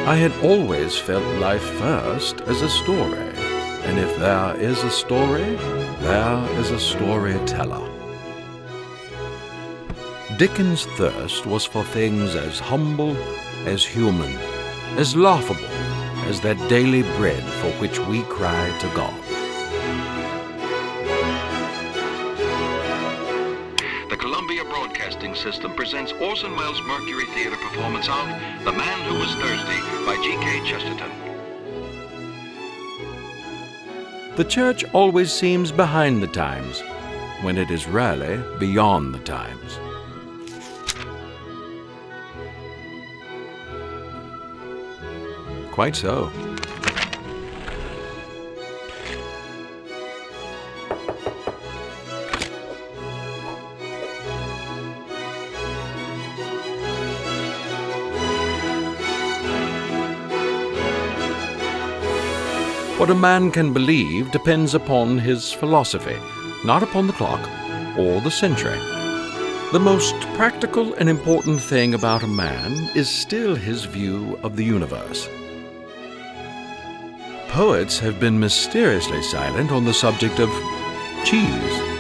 I had always felt life first as a story, and if there is a story, there is a storyteller. Dickens' thirst was for things as humble, as human, as laughable as that daily bread for which we cry to God. The Columbia Broadcasting System presents Orson Welles' Mercury Theatre performance of The Man Who Was Thursday by G.K. Chesterton. The church always seems behind the times, when it is rarely beyond the times. Quite so. What a man can believe depends upon his philosophy, not upon the clock or the century. The most practical and important thing about a man is still his view of the universe. Poets have been mysteriously silent on the subject of cheese.